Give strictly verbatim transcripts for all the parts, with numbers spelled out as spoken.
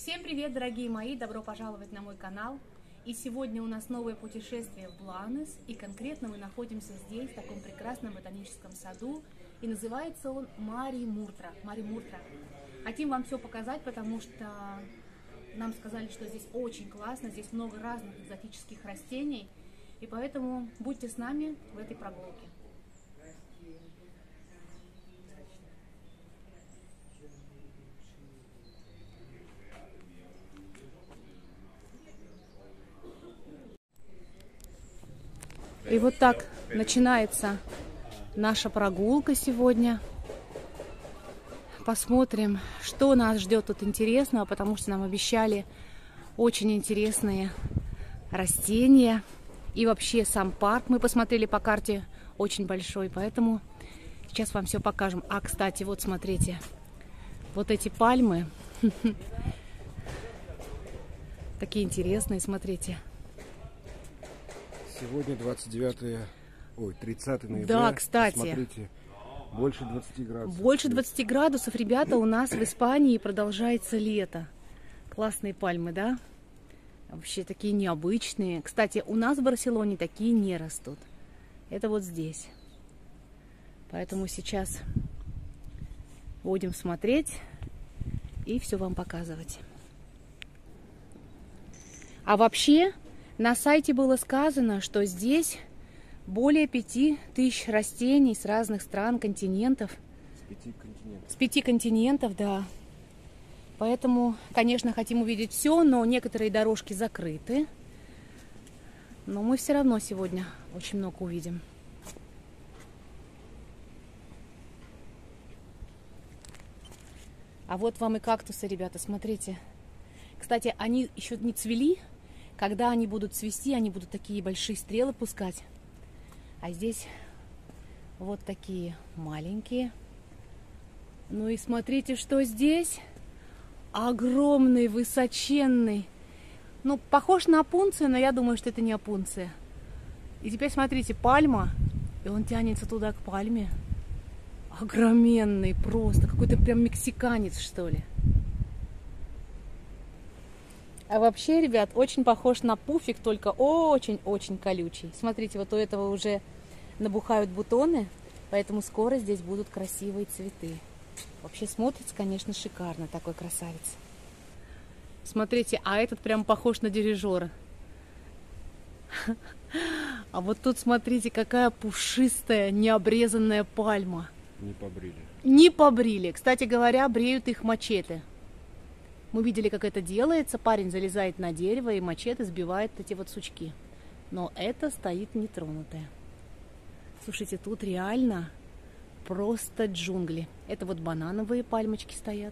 Всем привет, дорогие мои! Добро пожаловать на мой канал. И сегодня у нас новое путешествие в Бланес. И конкретно мы находимся здесь, в таком прекрасном ботаническом саду. И называется он Мари Муртра. Мари Муртра. Хотим вам все показать, потому что нам сказали, что здесь очень классно. Здесь много разных экзотических растений. И поэтому будьте с нами в этой прогулке. И вот так начинается наша прогулка сегодня. Посмотрим, что нас ждет тут интересного, потому что нам обещали очень интересные растения. И вообще сам парк мы посмотрели по карте, очень большой, поэтому сейчас вам все покажем. А, кстати, вот смотрите, вот эти пальмы, такие интересные, смотрите. Сегодня двадцать девятое, ой, тридцатое ноября. Да, кстати. Смотрите, больше двадцати градусов. Больше двадцати градусов, ребята, у нас в Испании продолжается лето. Классные пальмы, да? Вообще такие необычные. Кстати, у нас в Барселоне такие не растут. Это вот здесь. Поэтому сейчас будем смотреть и все вам показывать. А вообще... На сайте было сказано, что здесь более пяти тысяч растений с разных стран, континентов. С пяти континентов. С пяти континентов, да. Поэтому, конечно, хотим увидеть все, но некоторые дорожки закрыты. Но мы все равно сегодня очень много увидим. А вот вам и кактусы, ребята, смотрите. Кстати, они еще не цвели. Когда они будут цвести, они будут такие большие стрелы пускать. А здесь вот такие маленькие. Ну и смотрите, что здесь. Огромный, высоченный. Ну, похож на опунцию, но я думаю, что это не опунция. И теперь смотрите, пальма. И он тянется туда, к пальме. Огроменный просто. Какой-то прям мексиканец, что ли. А вообще, ребят, очень похож на пуфик, только очень-очень колючий. Смотрите, вот у этого уже набухают бутоны, поэтому скоро здесь будут красивые цветы. Вообще смотрится, конечно, шикарно, такой красавец. Смотрите, а этот прям похож на дирижера. А вот тут, смотрите, какая пушистая, необрезанная пальма. Не побрили. Не побрили. Кстати говоря, бреют их мачете. Мы видели, как это делается. Парень залезает на дерево и мачете сбивает эти вот сучки. Но это стоит нетронутое. Слушайте, тут реально просто джунгли. Это вот банановые пальмочки стоят.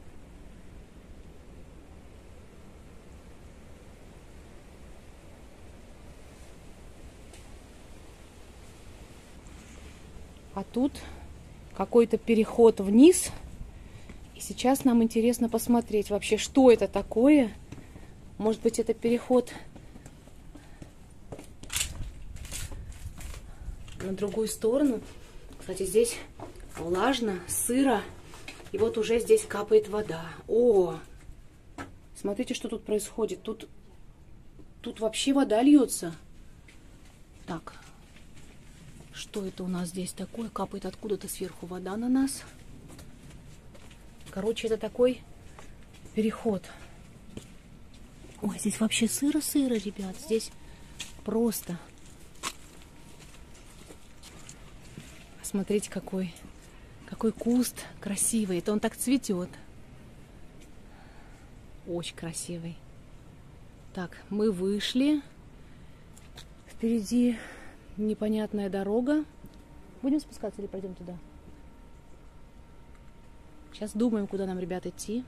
А тут какой-то переход вниз. И сейчас нам интересно посмотреть вообще, что это такое. Может быть, это переход на другую сторону. Кстати, здесь влажно, сыро. И вот уже здесь капает вода. О! Смотрите, что тут происходит. Тут, тут вообще вода льется. Так. Что это у нас здесь такое? Капает откуда-то сверху вода на нас. Короче, это такой переход. Ой, здесь вообще сыро-сыро, ребят. Здесь просто. Смотрите, какой, какой куст красивый. Это он так цветет. Очень красивый. Так, мы вышли. Впереди непонятная дорога. Будем спускаться или пойдем туда? Сейчас думаем, куда нам, ребят, идти.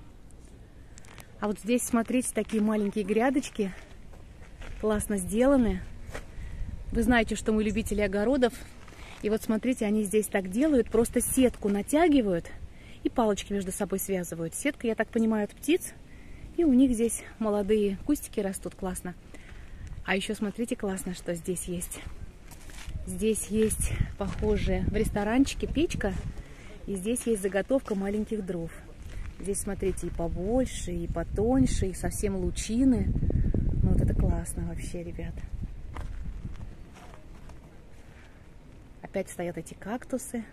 А вот здесь, смотрите, такие маленькие грядочки. Классно сделаны. Вы знаете, что мы любители огородов. И вот смотрите, они здесь так делают. Просто сетку натягивают и палочки между собой связывают. Сетка, я так понимаю, от птиц. И у них здесь молодые кустики растут. Классно. А еще смотрите, классно, что здесь есть. Здесь есть, похоже, в ресторанчике печка. И здесь есть заготовка маленьких дров. Здесь, смотрите, и побольше, и потоньше, и совсем лучины. Ну, вот это классно вообще, ребята. Опять стоят эти кактусы.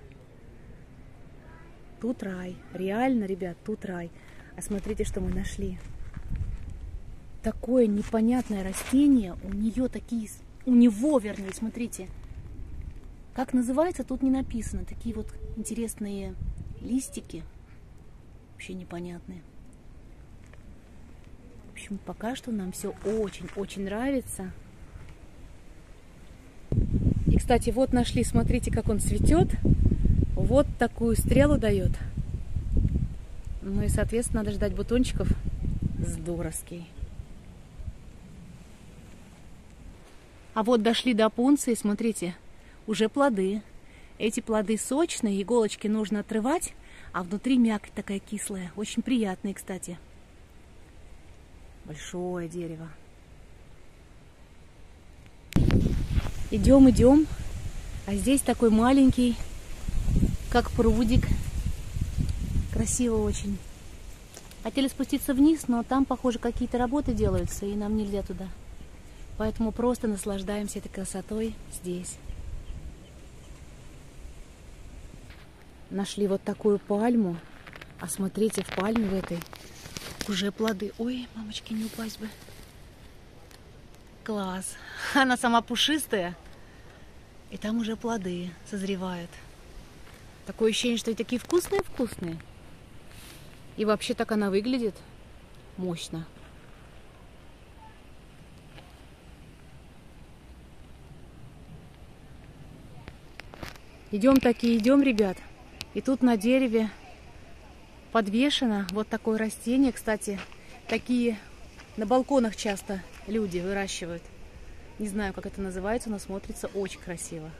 Тут рай. Реально, ребят, тут рай. А смотрите, что мы нашли. Такое непонятное растение. У нее такие... У него, вернее, смотрите. Как называется, тут не написано. Такие вот интересные листики. Вообще непонятные. В общем, пока что нам все очень-очень нравится. И, кстати, вот нашли, смотрите, как он цветет. Вот такую стрелу дает. Ну и, соответственно, надо ждать бутончиков. Здоровский. А вот дошли до пунции, смотрите, уже плоды. Эти плоды сочные, иголочки нужно отрывать, а внутри мякоть такая кислая. Очень приятные, кстати. Большое дерево. Идем, идем. А здесь такой маленький, как прудик. Красиво очень. Хотели спуститься вниз, но там, похоже, какие-то работы делаются, и нам нельзя туда. Поэтому просто наслаждаемся этой красотой здесь. Нашли вот такую пальму. А смотрите, в пальме в этой уже плоды. Ой, мамочки, не упасть бы. Класс. Она сама пушистая. И там уже плоды созревают. Такое ощущение, что и такие вкусные-вкусные. И вообще так она выглядит мощно. Идем такие, идем, ребят. И тут на дереве подвешено вот такое растение. Кстати, такие на балконах часто люди выращивают. Не знаю, как это называется, но смотрится очень красиво.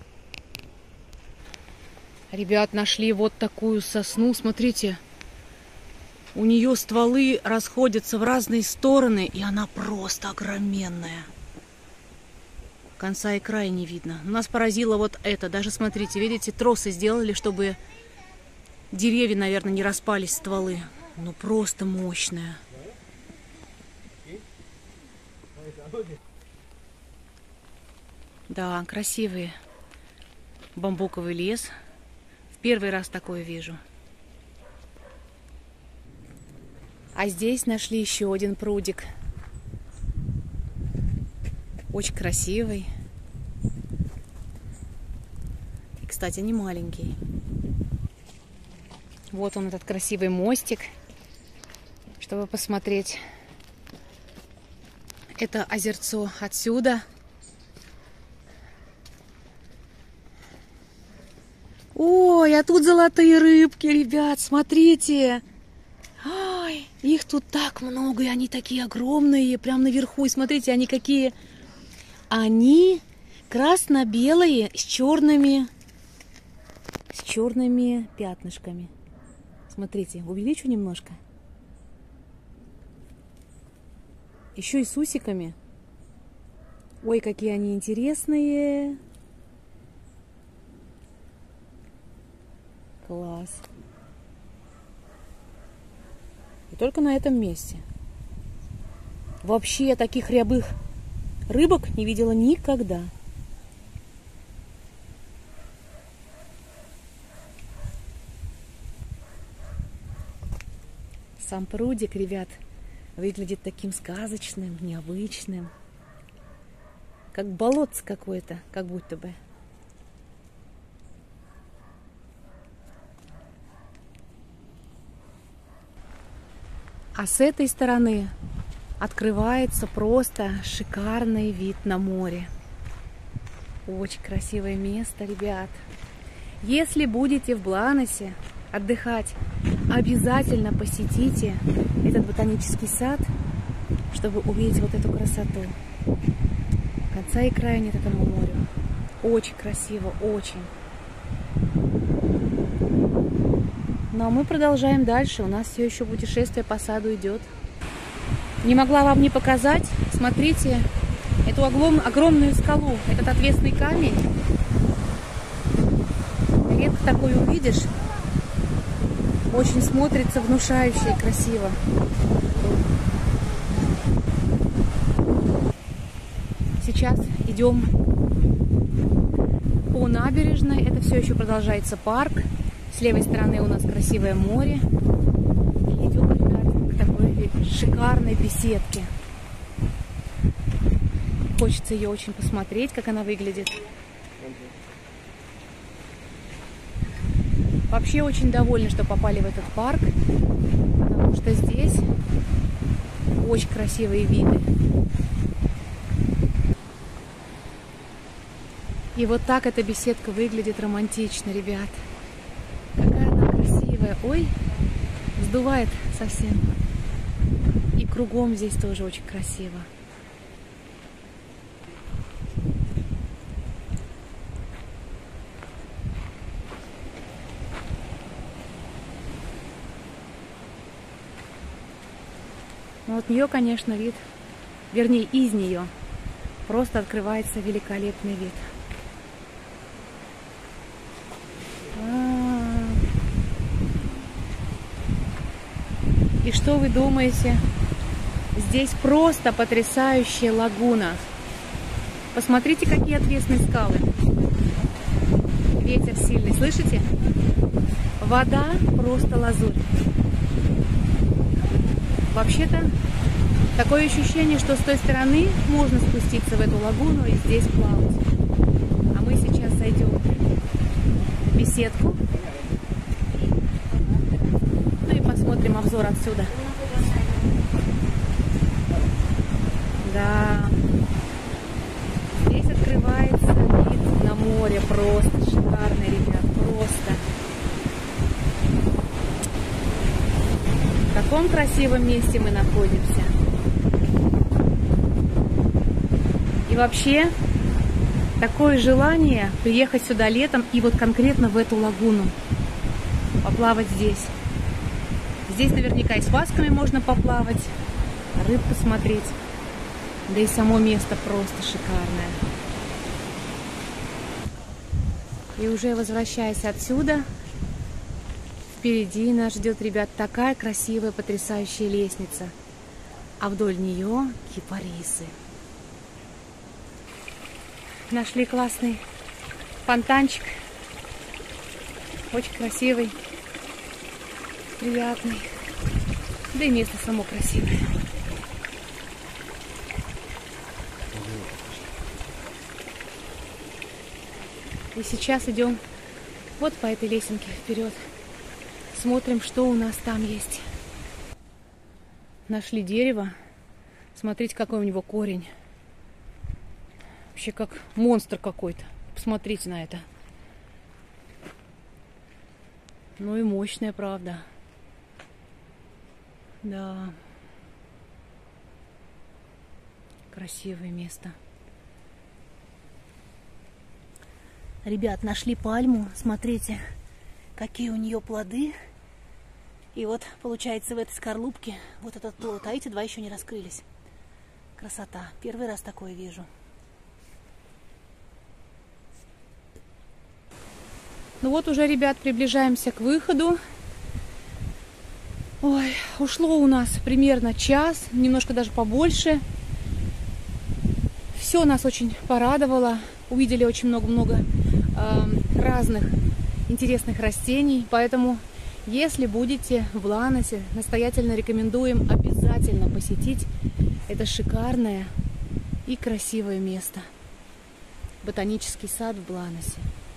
Ребят, нашли вот такую сосну. Смотрите, у нее стволы расходятся в разные стороны, и она просто огроменная. Конца и края не видно. Нас поразило вот это. Даже, смотрите, видите, тросы сделали, чтобы деревья, наверное, не распались, стволы. Ну, просто мощная. Да, красивый бамбуковый лес. В первый раз такое вижу. А здесь нашли еще один прудик. Очень красивый. И, кстати, не маленький. Вот он, этот красивый мостик, чтобы посмотреть это озерцо отсюда. Ой, а тут золотые рыбки, ребят, смотрите. Ой, их тут так много, и они такие огромные, прям наверху. И смотрите, они какие... Они красно-белые с черными, с черными пятнышками. Смотрите, увеличу немножко. Еще и с усиками. Ой, какие они интересные. Класс. И только на этом месте. Вообще таких рябых рыбок не видела никогда. Сам прудик, ребят, выглядит таким сказочным, необычным. Как болотце какое-то, как будто бы. А с этой стороны открывается просто шикарный вид на море. Очень красивое место, ребят. Если будете в Бланосе отдыхать, обязательно посетите этот ботанический сад, чтобы увидеть вот эту красоту. Конца и края нет этому морю. Очень красиво, очень. Ну а мы продолжаем дальше. У нас все еще путешествие по саду идет. Не могла вам не показать. Смотрите, эту огромную скалу, этот отвесный камень. Редко такой увидишь. Очень смотрится внушающе и красиво. Сейчас идем по набережной. Это все еще продолжается парк. С левой стороны у нас красивое море. И идем, ребят, к такой шикарной беседке. Хочется ее очень посмотреть, как она выглядит. Вообще очень довольны, что попали в этот парк, потому что здесь очень красивые виды. И вот так эта беседка выглядит романтично, ребят. Какая она красивая. Ой, сдувает совсем. И кругом здесь тоже очень красиво. Но от нее, конечно, вид, вернее, из нее просто открывается великолепный вид. И что вы думаете? Здесь просто потрясающая лагуна. Посмотрите, какие отвесные скалы. Ветер сильный, слышите? Вода просто лазурь. Вообще-то, такое ощущение, что с той стороны можно спуститься в эту лагуну и здесь плавать. А мы сейчас зайдем в беседку. Ну и посмотрим обзор отсюда. Да. Здесь открывается вид на море. Просто шикарный, ребят. Просто. В каком красивом месте мы находимся. И вообще, такое желание приехать сюда летом и вот конкретно в эту лагуну. Поплавать здесь. Здесь наверняка и с васками можно поплавать, рыбку смотреть. Да и само место просто шикарное. И уже возвращаясь отсюда, впереди нас ждет, ребят, такая красивая, потрясающая лестница. А вдоль нее кипарисы. Нашли классный фонтанчик. Очень красивый, приятный. Да и место само красивое. И сейчас идем вот по этой лесенке вперед. Смотрим, что у нас там есть. Нашли дерево. Смотрите, какой у него корень. Вообще как монстр какой-то. Посмотрите на это. Ну и мощная, правда. Да. Красивое место. Ребят, нашли пальму. Смотрите, какие у нее плоды. И вот, получается, в этой скорлупке вот этот плод. А эти два еще не раскрылись. Красота. Первый раз такое вижу. Ну вот уже, ребят, приближаемся к выходу. Ой, ушло у нас примерно час, немножко даже побольше. Все нас очень порадовало. Увидели очень много-много э, разных интересных растений. Поэтому, если будете в Бланосе, настоятельно рекомендуем обязательно посетить это шикарное и красивое место. Ботанический сад в Бланосе.